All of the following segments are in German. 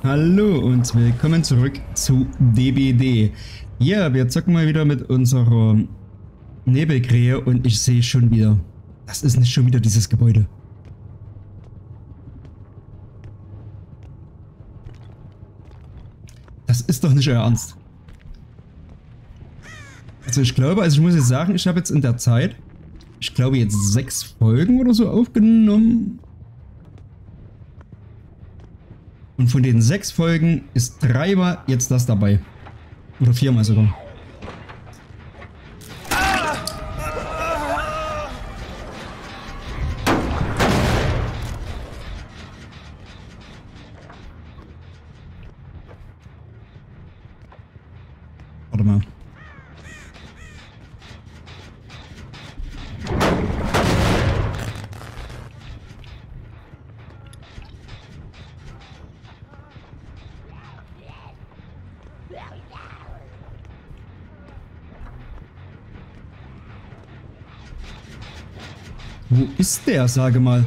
Hallo und willkommen zurück zu DBD. Ja, wir zocken mal wieder mit unserer Nebelkrähe und ich sehe schon wieder, das ist nicht schon wieder dieses Gebäude. Das ist doch nicht euer Ernst. Also ich glaube, ich muss jetzt sagen, ich habe jetzt in der Zeit, ich glaube jetzt 6 Folgen oder so aufgenommen. Und von den 6 Folgen ist 3-mal jetzt das dabei. Oder 4-mal sogar. Warte mal. Wo ist der, sage mal?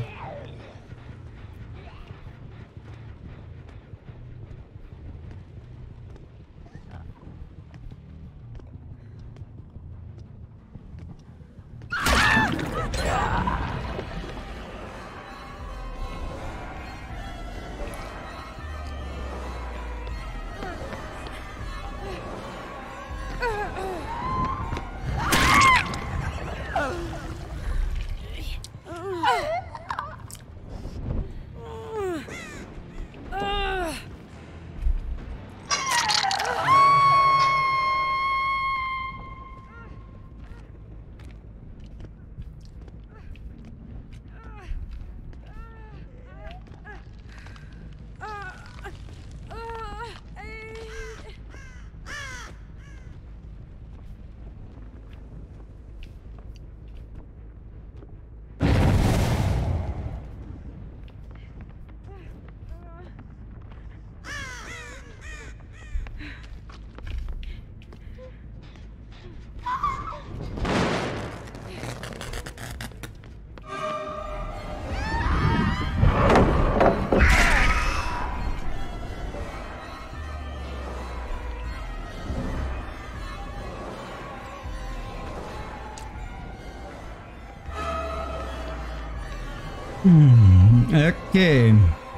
Okay.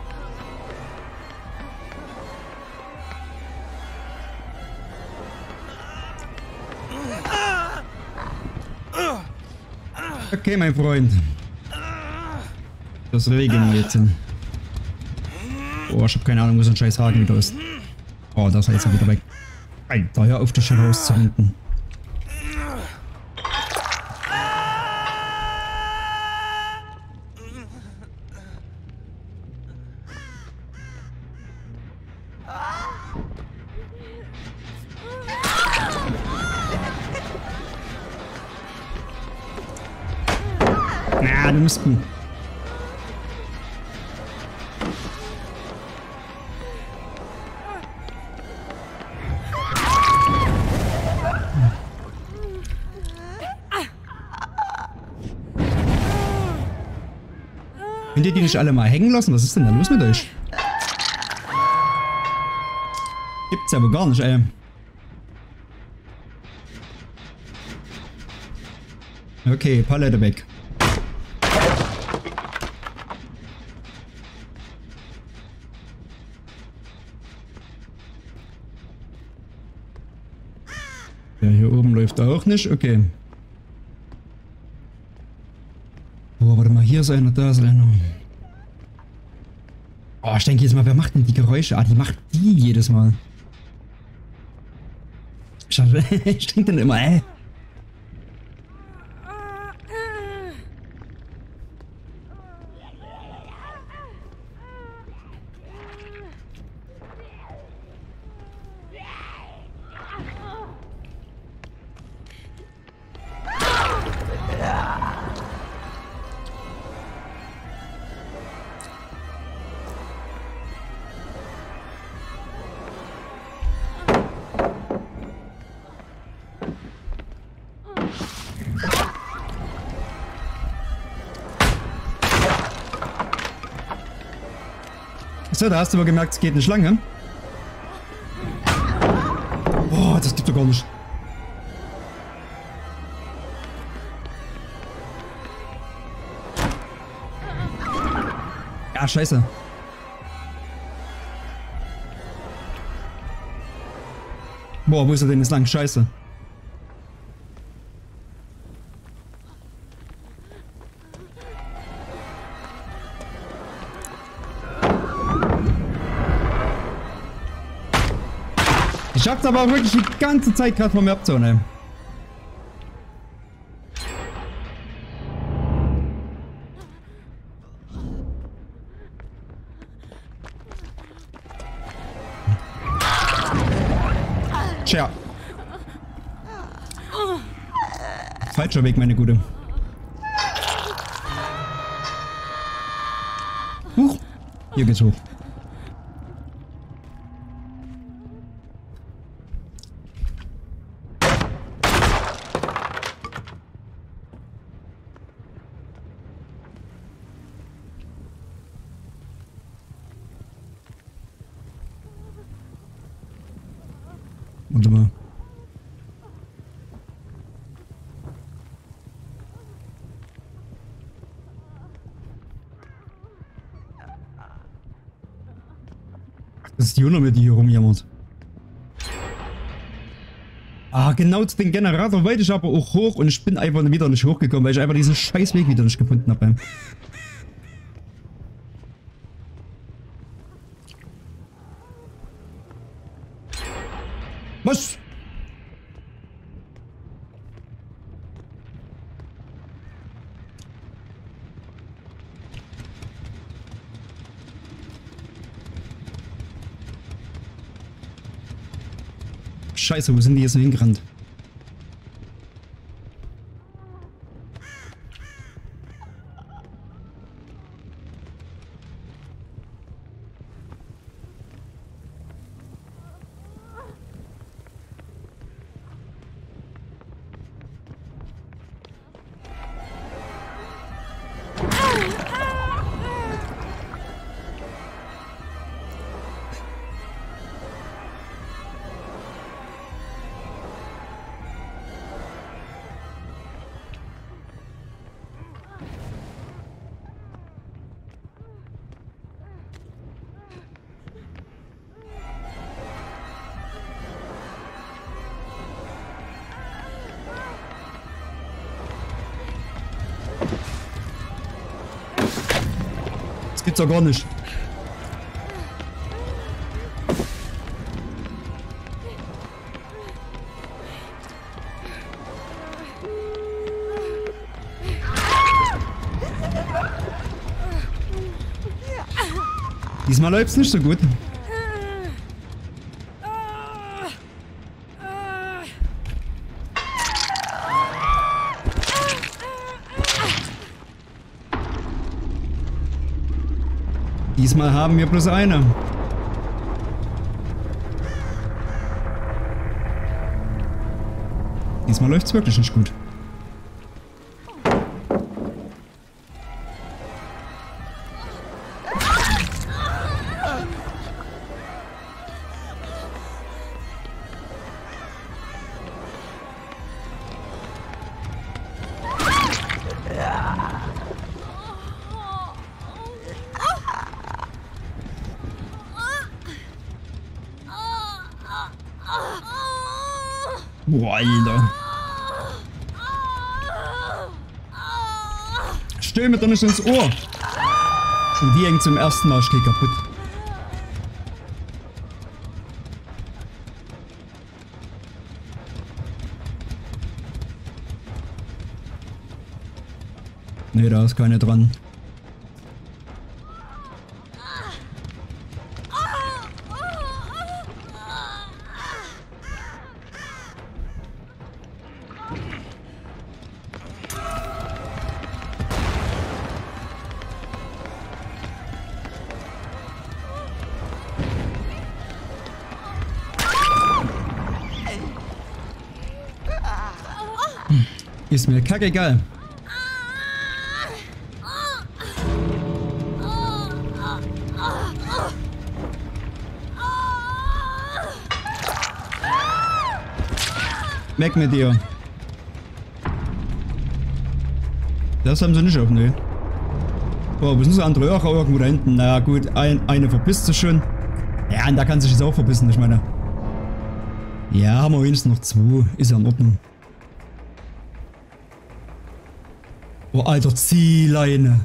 Okay, mein Freund. Das regeln wir jetzt. Oh, ich hab keine Ahnung, wo so ein scheiß Haken wieder ist. Oh, da ist er jetzt wieder weg. Alter, hör auf, das schon rauszurenken. Na, du musst... Könnt ihr die nicht alle mal hängen lassen? Was ist denn da los mit euch? Gibt's aber gar nicht, ey. Okay, Palette weg. Ja, hier oben läuft auch nicht. Okay. Oh, warte mal, hier ist einer, da ist einer. Oh, ich denke jetzt mal, wer macht denn die Geräusche? Ah, die macht die jedes Mal. Ich denke dann immer, ey. So, da hast du aber gemerkt, es geht nicht lange. Das gibt's doch gar nicht. Ja, scheiße. Boah, wo ist er denn jetzt lang? Scheiße. Ich schaff's aber auch wirklich die ganze Zeit gerade von mir abzuhauen. Tja. Falscher Weg, meine Gute. Huch. Hier geht's hoch. Warte mal. Das ist die Hunde, die hier rumjammert. Ah, genau zu den Generator wollte ich aber auch hoch und ich bin einfach wieder nicht hochgekommen, weil ich einfach diesen scheiß Weg wieder nicht gefunden habe. Was? Scheiße, wo sind die jetzt so hingerannt? Das gibt's doch gar nicht. Diesmal läuft's nicht so gut. Diesmal haben wir bloß eine. Diesmal läuft's wirklich nicht gut. Boah, Alter. Stell mir doch nicht ins Ohr. Und die hängt zum ersten Mal steht kaputt. Nee, da ist keine dran. Ist mir kackegal. Weg mit dir. Das haben sie nicht auf, ne? Oh, wo sind das andere auch irgendwo da hinten? Na gut, eine verpisst sich schon. Ja, und da kann sich jetzt auch verbissen, ich meine. Ja, haben wir wenigstens noch 2. Ist ja in Ordnung. Oh, alter, Ziehleine.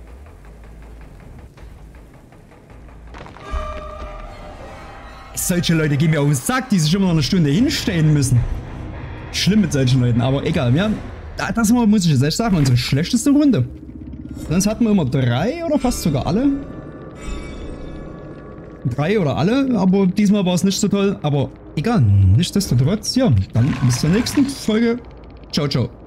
Solche Leute gehen mir auf den Sack, die sich immer noch eine Stunde hinstellen müssen. Schlimm mit solchen Leuten, aber egal. Ja, das muss ich jetzt echt sagen, unsere schlechteste Runde. Sonst hatten wir immer 3 oder fast sogar alle. 3 oder alle, aber diesmal war es nicht so toll. Aber egal, nichtsdestotrotz, ja, dann bis zur nächsten Folge. Ciao, ciao.